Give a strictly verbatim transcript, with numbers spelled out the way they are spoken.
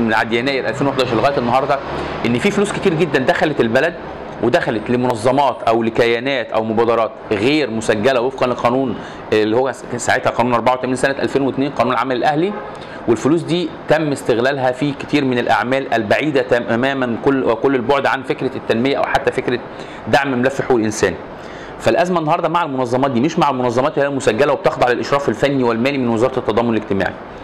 من عاد يناير ألفين وأحد عشر لغايه النهارده ان في فلوس كتير جدا دخلت البلد ودخلت لمنظمات او لكيانات او مبادرات غير مسجله وفقا للقانون اللي هو ساعتها قانون أربعة وثمانين سنه ألفين واثنين، قانون العمل الاهلي. والفلوس دي تم استغلالها في كتير من الاعمال البعيده تماما كل كل البعد عن فكره التنميه او حتى فكره دعم ملف حقوق الانسان. فالازمه النهارده مع المنظمات دي مش مع المنظمات اللي هي المسجله وبتخضع للاشراف الفني والمالي من وزاره التضامن الاجتماعي.